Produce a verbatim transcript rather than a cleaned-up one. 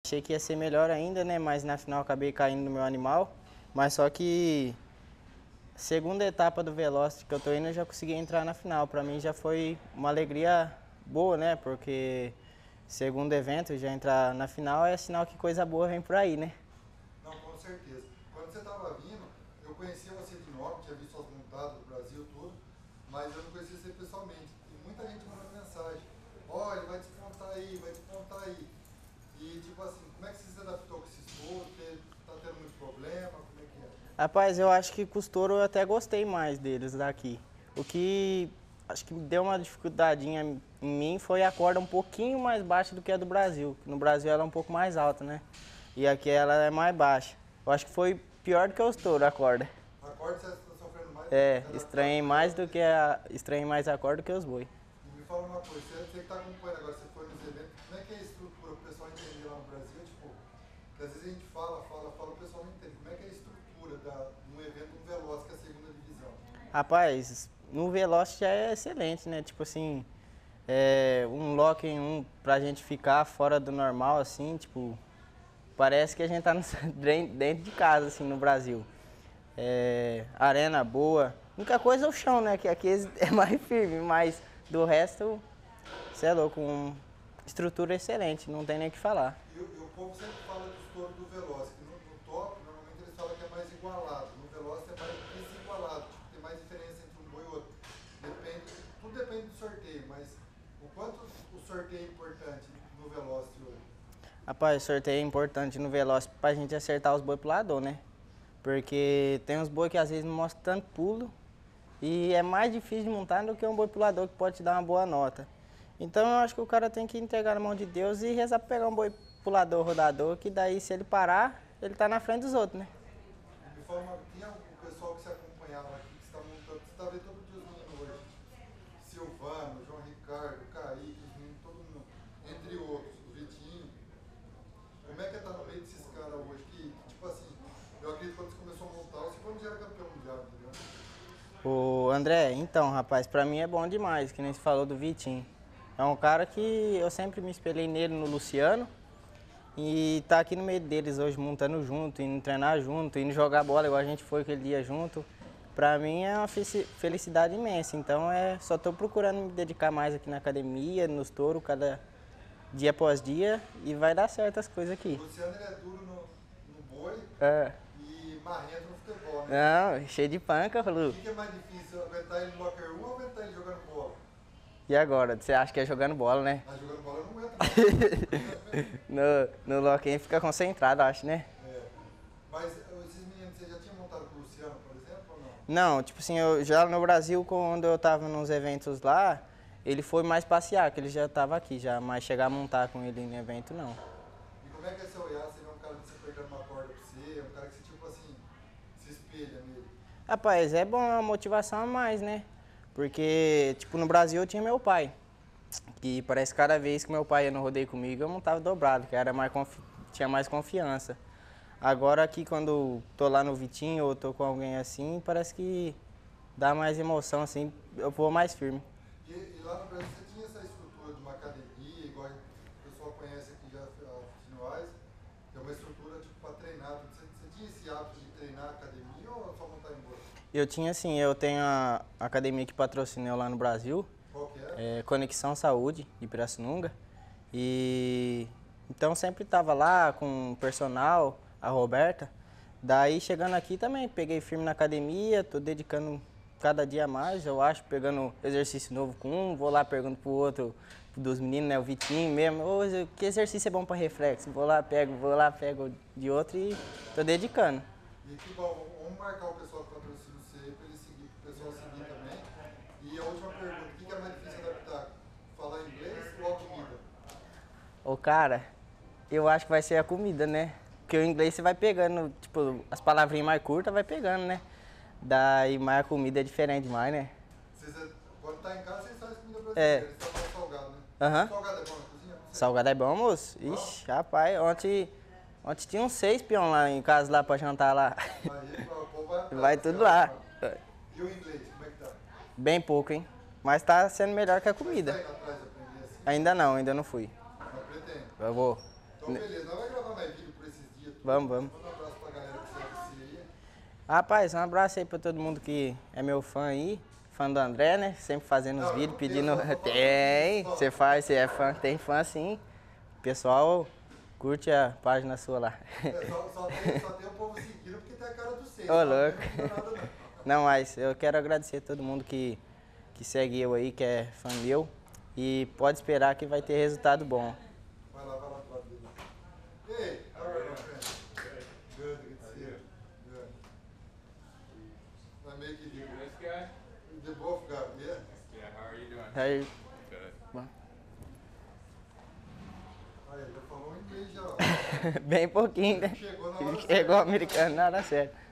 achei que ia ser melhor ainda, né? Mas na final acabei caindo no meu animal. Mas só que segunda etapa do Velocity que eu tô indo, eu já consegui entrar na final. Pra mim já foi uma alegria boa, né? Porque segundo evento, já entrar na final é sinal que coisa boa vem por aí, né? Não, com certeza. Quando você estava vindo, eu conhecia você de nome, tinha visto suas montadas do Brasil, tudo, mas eu não conhecia você pessoalmente. E muita gente mandando mensagem, olha, vai despontar aí, vai despontar aí. E tipo assim, como é que você se adaptou com esses touros? Tá tendo muito problema? Como é que é? Rapaz, eu acho que com os touros eu até gostei mais deles daqui. O que acho que deu uma dificuldadinha em mim foi a corda um pouquinho mais baixa do que a do Brasil. No Brasil ela é um pouco mais alta, né? E aqui ela é mais baixa. Eu acho que foi pior do que os touros a corda. A corda você está sofrendo mais? É, estranhei mais do que a estranhei mais a corda do que os boi. E me fala uma coisa, você, você que está acompanhando agora, você foi nos eventos, como é que é a estrutura, o pessoal entender lá no Brasil, tipo, que às vezes a gente fala, fala, fala, o pessoal não entende, como é que é a estrutura da, num evento, um Veloz, que é a segunda divisão? Rapaz, no Velocity já é excelente, né? Tipo assim, é, um lock em um pra gente ficar fora do normal, assim, tipo, parece que a gente tá no, dentro de casa, assim, no Brasil. É, arena boa. A única coisa é o chão, né? Que aqui é mais firme, mas do resto, você é louco, um, estrutura excelente, não tem nem o que falar. E, o- e o povo sempre fala dos touros do Veloz, que no, no top, normalmente eles falam que é mais igualado, no Veloz é mais desigualado, tipo, tem mais diferença entre um boi e outro. Depende, tudo depende do sorteio, mas o quanto o sorteio é importante no Veloz hoje? Rapaz, sorteio é importante no Veloz pra gente acertar os boi pro lador, né? Porque tem uns boi que às vezes não mostram tanto pulo e é mais difícil de montar do que um boi pulador que pode te dar uma boa nota. Então eu acho que o cara tem que entregar na mão de Deus e rezar pra pegar um boi pulador, rodador, que daí se ele parar, ele tá na frente dos outros, né? Me fala, uma, tinha o pessoal que se acompanhava aqui, que você está montando, você está vendo todo dia os meninos hoje, Silvano, João Ricardo, Kaique, os meninos, todo mundo, entre outros, o Vitinho. Como é que é estar no meio desses caras hoje? Que, tipo assim, eu acredito que quando você começou a montar, o Silvano já era campeão mundial, entendeu? O André, então, rapaz, pra mim é bom demais, que nem você falou do Vitinho. É um cara que eu sempre me espelhei nele, no Luciano, e tá aqui no meio deles hoje, montando junto, indo treinar junto, indo jogar bola igual a gente foi aquele dia junto. Pra mim é uma felicidade imensa, então é, só tô procurando me dedicar mais aqui na academia, nos touros, cada dia após dia, e vai dar certo as coisas aqui. O Luciano ele é duro no, no boi É. e marrento no futebol, né? Não, cheio de panca, O Lu. que, que é mais difícil, aguentar ele no locker um ou aguentar ele jogando bola? E agora? Você acha que é jogando bola, né? Ah, jogando bola eu não aguento no, no loquinho fica concentrado, acho, né? não. É. Mas esses meninos, você já tinha montado com o Luciano, por exemplo, ou não? Não, tipo assim, eu já no Brasil, quando eu tava nos eventos lá, ele foi mais passear, que ele já tava aqui já, mas chegar a montar com ele em evento, não. E como é que é seu olhar? Você vê um cara que você pegando uma corda pra você, um cara que você, tipo assim, se espelha nele? Rapaz, é bom, é uma motivação a mais, né? Porque, tipo, no Brasil eu tinha meu pai. E parece que cada vez que meu pai ia no rodeio comigo, eu montava dobrado, que era mais confi... tinha mais confiança. Agora aqui quando tô lá no Vitinho ou tô com alguém assim, parece que dá mais emoção, assim, eu vou mais firme. E, e lá no Brasil você tinha essa estrutura de uma academia, igual o pessoal conhece aqui já a Fitnoise, que é uma estrutura tipo para treinar. Você, você tinha esse hábito de treinar a academia ou só montar em boa? Eu tinha assim, eu tenho a academia que patrocinou lá no Brasil, Qual que é? é Conexão Saúde, de Pirassununga. E então sempre tava lá com o personal, a Roberta. Daí chegando aqui também, peguei firme na academia, tô dedicando cada dia mais, eu acho, pegando exercício novo com um, vou lá pergunto pro outro, dos meninos, né, o Vitinho mesmo, ô, que exercício é bom para reflexo? Vou lá, pego, vou lá, pego de outro e tô dedicando. E que bom, vamos marcar o pessoal que patrocina você para ele seguir, pro pessoal seguir também. E a última pergunta, o que que é mais difícil adaptar? Falar inglês ou a comida? Ô, cara, eu acho que vai ser a comida, né? Porque o inglês você vai pegando, tipo, as palavrinhas mais curtas vai pegando, né? Daí, mais a comida é diferente demais, né? Vocês, quando tá em casa, vocês fazem comida brasileira, É. eles estão mais salgado, né? Aham. Salgado é bom na cozinha? Não sei. Salgado é bom, moço? Ixi, rapaz, ontem, ontem tinha uns seis peão lá em casa lá pra jantar lá. Aí, o povo vai atrás, Vai você tudo vai lá. atrás. E o inglês, como é que tá? Bem pouco, hein? Mas tá sendo melhor que a Você tá comida. indo atrás de aprender assim? Ainda não, ainda não fui. Mas pretende. Eu vou. Então, beleza. Nós vamos gravar mais vídeo por esses dias. Vamos, vamos. Manda um abraço pra galera que você aí. Rapaz, um abraço aí pra todo mundo que é meu fã aí. Fã do André, né? Sempre fazendo os Não, vídeos, não pedindo... tem, só- só Tem, fala você faz, você é fã, tem fã sim. Pessoal, curte a página sua lá. É, só, só, tem, só tem o povo seguindo porque tem a cara do seis. Ô, Não louco. tem nada, não. Não, mas eu quero agradecer a todo mundo que, que segue eu aí, que é fã meu. E pode esperar que vai ter resultado bom. Vai lá, vai lá pro lado dele. Hey, how are you, my friend? Good, good to see you. Good. I make it here. This guy? They both got it, yeah? Yeah, how are you doing? Aí, Good. bom. Aí, já falou em inglês já, ó. Bem pouquinho, né? Chegou na hora Chegou americano, nada certo.